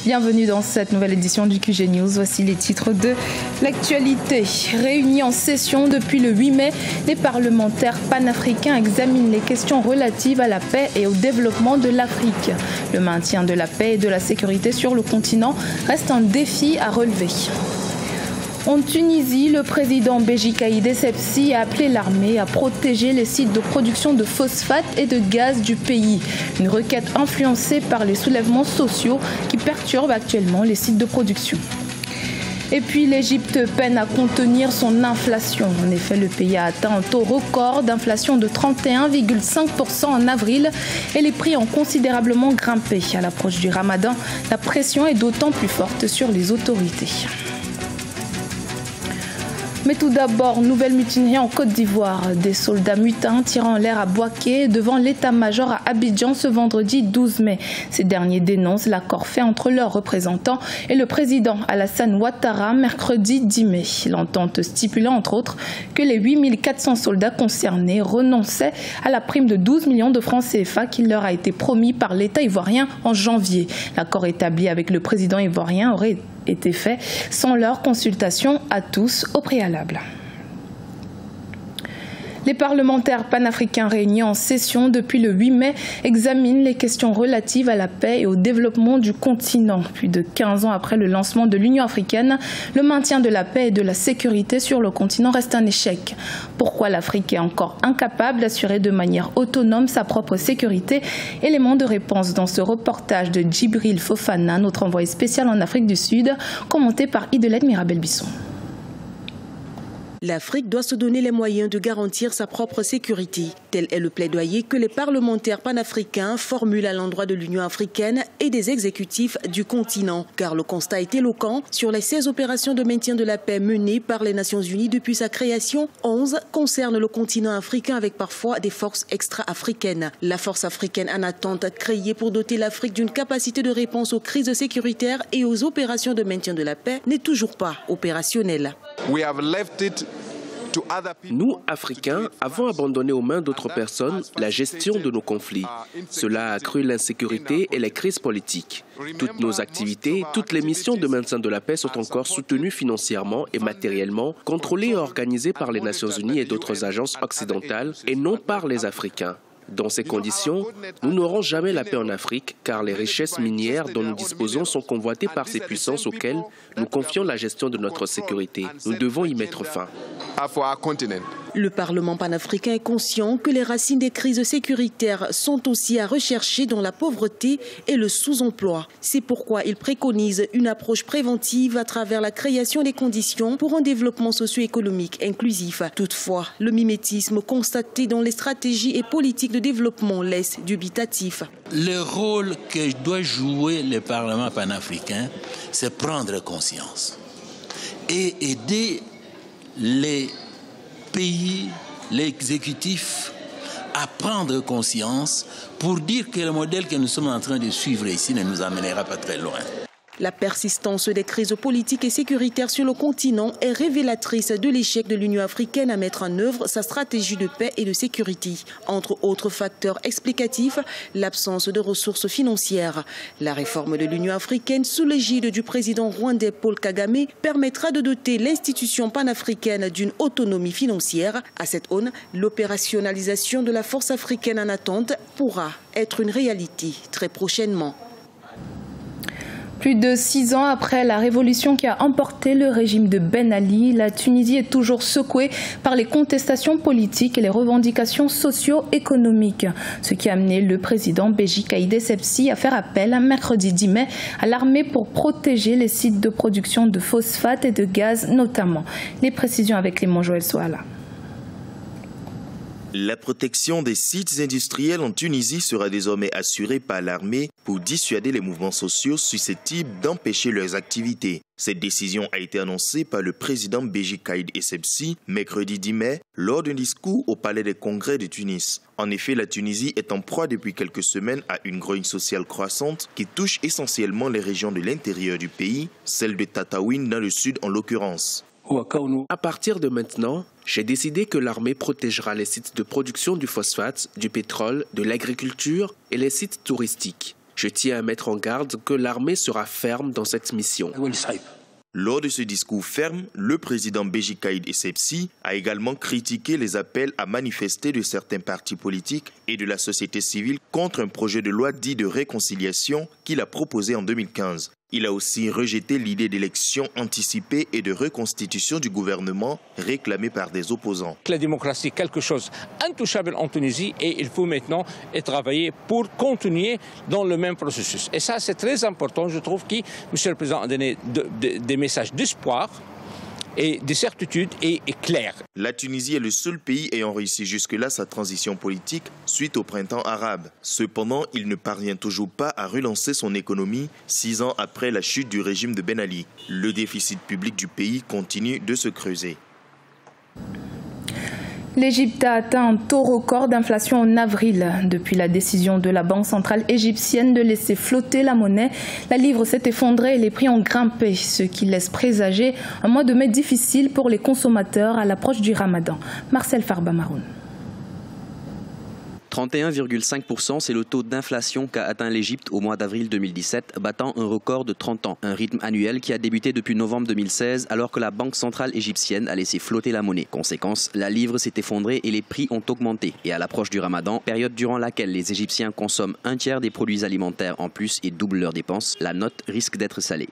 Bienvenue dans cette nouvelle édition du QG News. Voici les titres de l'actualité. Réunis en session depuis le 8 mai, les parlementaires panafricains examinent les questions relatives à la paix et au développement de l'Afrique. Le maintien de la paix et de la sécurité sur le continent reste un défi à relever. En Tunisie, le président Béji Caïd Essebsi a appelé l'armée à protéger les sites de production de phosphate et de gaz du pays. Une requête influencée par les soulèvements sociaux qui perturbent actuellement les sites de production. Et puis l'Égypte peine à contenir son inflation. En effet, le pays a atteint un taux record d'inflation de 31,5% en avril et les prix ont considérablement grimpé. À l'approche du Ramadan, la pression est d'autant plus forte sur les autorités. Mais tout d'abord, nouvelle mutinerie en Côte d'Ivoire. Des soldats mutins tirant en l'air à Bouaké devant l'état-major à Abidjan ce vendredi 12 mai. Ces derniers dénoncent l'accord fait entre leurs représentants et le président Alassane Ouattara mercredi 10 mai. L'entente stipulant entre autres que les 8400 soldats concernés renonçaient à la prime de 12 millions de francs CFA qui leur a été promis par l'État ivoirien en janvier. L'accord établi avec le président ivoirien aurait été fait sans leur consultation à tous au préalable. Les parlementaires panafricains réunis en session depuis le 8 mai examinent les questions relatives à la paix et au développement du continent. Plus de 15 ans après le lancement de l'Union africaine, le maintien de la paix et de la sécurité sur le continent reste un échec. Pourquoi l'Afrique est encore incapable d'assurer de manière autonome sa propre sécurité? Élément de réponse dans ce reportage de Djibril Fofana, notre envoyé spécial en Afrique du Sud, commenté par Idelette Mirabel-Bisson. L'Afrique doit se donner les moyens de garantir sa propre sécurité. Tel est le plaidoyer que les parlementaires panafricains formulent à l'endroit de l'Union africaine et des exécutifs du continent. Car le constat est éloquent. Sur les 16 opérations de maintien de la paix menées par les Nations Unies depuis sa création, 11 concernent le continent africain avec parfois des forces extra-africaines. La force africaine en attente, créée pour doter l'Afrique d'une capacité de réponse aux crises sécuritaires et aux opérations de maintien de la paix, n'est toujours pas opérationnelle. Nous, Africains, avons abandonné aux mains d'autres personnes la gestion de nos conflits. Cela a accru l'insécurité et les crises politiques. Toutes nos activités, toutes les missions de maintien de la paix sont encore soutenues financièrement et matériellement, contrôlées et organisées par les Nations Unies et d'autres agences occidentales et non par les Africains. Dans ces conditions, nous n'aurons jamais la paix en Afrique car les richesses minières dont nous disposons sont convoitées par ces puissances auxquelles nous confions la gestion de notre sécurité. Nous devons y mettre fin. Le Parlement panafricain est conscient que les racines des crises sécuritaires sont aussi à rechercher dans la pauvreté et le sous-emploi. C'est pourquoi il préconise une approche préventive à travers la création des conditions pour un développement socio-économique inclusif. Toutefois, le mimétisme constaté dans les stratégies et politiques de développement laisse dubitatif. Le rôle que doit jouer le Parlement panafricain, c'est prendre conscience et aider les pays, l'exécutif, à prendre conscience pour dire que le modèle que nous sommes en train de suivre ici ne nous amènera pas très loin. La persistance des crises politiques et sécuritaires sur le continent est révélatrice de l'échec de l'Union africaine à mettre en œuvre sa stratégie de paix et de sécurité. Entre autres facteurs explicatifs, l'absence de ressources financières. La réforme de l'Union africaine sous l'égide du président rwandais Paul Kagame permettra de doter l'institution panafricaine d'une autonomie financière. À cette aune, l'opérationnalisation de la force africaine en attente pourra être une réalité très prochainement. Plus de 6 ans après la révolution qui a emporté le régime de Ben Ali, la Tunisie est toujours secouée par les contestations politiques et les revendications socio-économiques. Ce qui a amené le président Béji Caïd Essebsi à faire appel mercredi 10 mai à l'armée pour protéger les sites de production de phosphate et de gaz notamment. Les précisions avec Clément Joël Soala. La protection des sites industriels en Tunisie sera désormais assurée par l'armée pour dissuader les mouvements sociaux susceptibles d'empêcher leurs activités. Cette décision a été annoncée par le président Béji Caïd Essebsi mercredi 10 mai lors d'un discours au Palais des Congrès de Tunis. En effet, la Tunisie est en proie depuis quelques semaines à une grogne sociale croissante qui touche essentiellement les régions de l'intérieur du pays, celle de Tataouine dans le sud en l'occurrence. À partir de maintenant, j'ai décidé que l'armée protégera les sites de production du phosphate, du pétrole, de l'agriculture et les sites touristiques. Je tiens à mettre en garde que l'armée sera ferme dans cette mission. Lors de ce discours ferme, le président Béji Caïd Essebsi a également critiqué les appels à manifester de certains partis politiques et de la société civile contre un projet de loi dit de réconciliation qu'il a proposé en 2015. Il a aussi rejeté l'idée d'élections anticipées et de reconstitution du gouvernement réclamée par des opposants. La démocratie est quelque chose d'intouchable en Tunisie et il faut maintenant travailler pour continuer dans le même processus. Et ça, c'est très important. Je trouve que M. le Président a donné des messages d'espoir et de certitude et clair. La Tunisie est le seul pays ayant réussi jusque-là sa transition politique suite au printemps arabe. Cependant, il ne parvient toujours pas à relancer son économie 6 ans après la chute du régime de Ben Ali. Le déficit public du pays continue de se creuser. L'Égypte a atteint un taux record d'inflation en avril. Depuis la décision de la Banque centrale égyptienne de laisser flotter la monnaie, la livre s'est effondrée et les prix ont grimpé, ce qui laisse présager un mois de mai difficile pour les consommateurs à l'approche du Ramadan. Marcel Farba-Maroun. 31,5%, c'est le taux d'inflation qu'a atteint l'Égypte au mois d'avril 2017, battant un record de 30 ans. Un rythme annuel qui a débuté depuis novembre 2016, alors que la Banque centrale égyptienne a laissé flotter la monnaie. Conséquence, la livre s'est effondrée et les prix ont augmenté. Et à l'approche du Ramadan, période durant laquelle les Égyptiens consomment un tiers des produits alimentaires en plus et doublent leurs dépenses, la note risque d'être salée.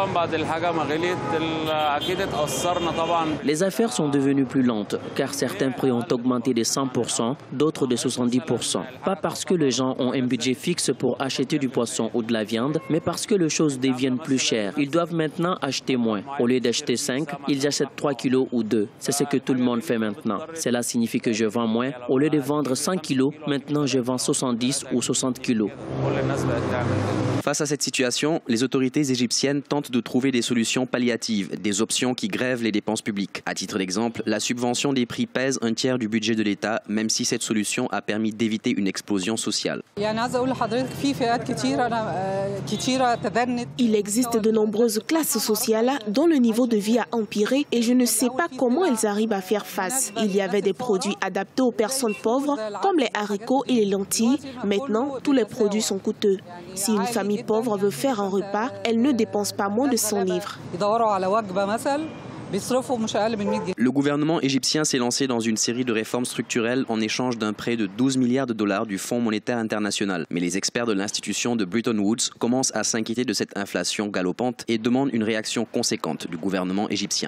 Les affaires sont devenues plus lentes, car certains prix ont augmenté de 100%, d'autres de 70%. Pas parce que les gens ont un budget fixe pour acheter du poisson ou de la viande, mais parce que les choses deviennent plus chères. Ils doivent maintenant acheter moins. Au lieu d'acheter 5, ils achètent 3 kilos ou 2. C'est ce que tout le monde fait maintenant. Cela signifie que je vends moins. Au lieu de vendre 100 kilos, maintenant je vends 70 ou 60 kilos. Face à cette situation, les autorités égyptiennes tentent de trouver des solutions palliatives, des options qui grèvent les dépenses publiques. À titre d'exemple, la subvention des prix pèse un tiers du budget de l'État, même si cette solution a permis d'éviter une explosion sociale. Il existe de nombreuses classes sociales dont le niveau de vie a empiré et je ne sais pas comment elles arrivent à faire face. Il y avait des produits adaptés aux personnes pauvres, comme les haricots et les lentilles. Maintenant, tous les produits sont coûteux. Si une famille pauvre veut faire un repas, elle ne dépense pas moins de 100 livres. Le gouvernement égyptien s'est lancé dans une série de réformes structurelles en échange d'un prêt de 12 milliards de dollars du Fonds monétaire international. Mais les experts de l'institution de Bretton Woods commencent à s'inquiéter de cette inflation galopante et demandent une réaction conséquente du gouvernement égyptien.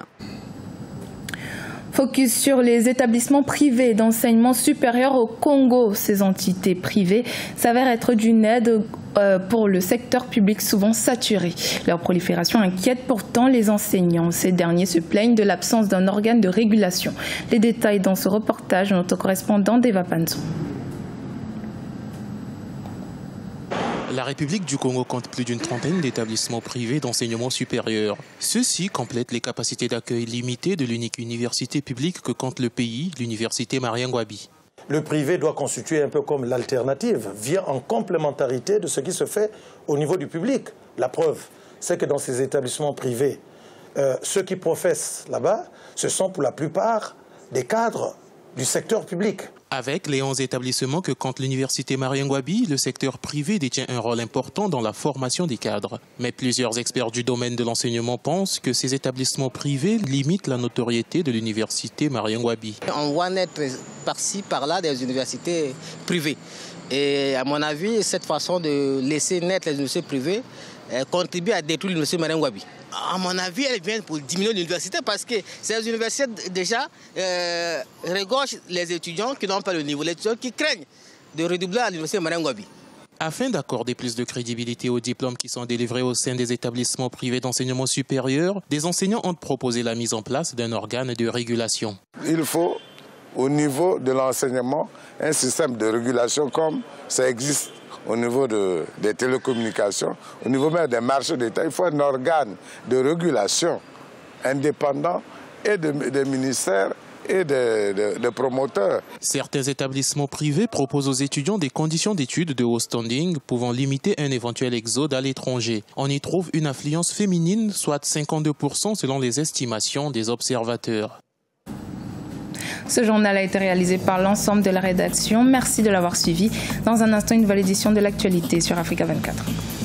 Focus sur les établissements privés d'enseignement supérieur au Congo. Ces entités privées s'avèrent être d'une aide pour le secteur public souvent saturé. Leur prolifération inquiète pourtant les enseignants. Ces derniers se plaignent de l'absence d'un organe de régulation. Les détails dans ce reportage de notre correspondant Deva Panzo. La République du Congo compte plus d'une trentaine d'établissements privés d'enseignement supérieur. Ceux-ci complètent les capacités d'accueil limitées de l'unique université publique que compte le pays, l'université Marien Ngouabi. Le privé doit constituer un peu comme l'alternative, vient en complémentarité de ce qui se fait au niveau du public. La preuve, c'est que dans ces établissements privés, ceux qui professent là-bas, ce sont pour la plupart des cadres du secteur public. Avec les 11 établissements que compte l'université Marien Ngouabi, le secteur privé détient un rôle important dans la formation des cadres. Mais plusieurs experts du domaine de l'enseignement pensent que ces établissements privés limitent la notoriété de l'université Marien Ngouabi. On voit naître par-ci, par-là des universités privées. Et à mon avis, cette façon de laisser naître les universités privées contribue à détruire l'université Marien Ngouabi. À mon avis, elle vient pour diminuer l'université parce que ces universités déjà regorgent les étudiants qui n'ont pas le niveau, les étudiants qui craignent de redoubler à l'université Marien Ngouabi. Afin d'accorder plus de crédibilité aux diplômes qui sont délivrés au sein des établissements privés d'enseignement supérieur, des enseignants ont proposé la mise en place d'un organe de régulation. Il faut, au niveau de l'enseignement, un système de régulation comme ça existe au niveau des télécommunications, au niveau même des marchés d'État. Il faut un organe de régulation indépendant et des ministères et des promoteurs. Certains établissements privés proposent aux étudiants des conditions d'études de haut standing pouvant limiter un éventuel exode à l'étranger. On y trouve une affluence féminine, soit 52% selon les estimations des observateurs. Ce journal a été réalisé par l'ensemble de la rédaction. Merci de l'avoir suivi. Dans un instant, une nouvelle édition de l'actualité sur Africa 24.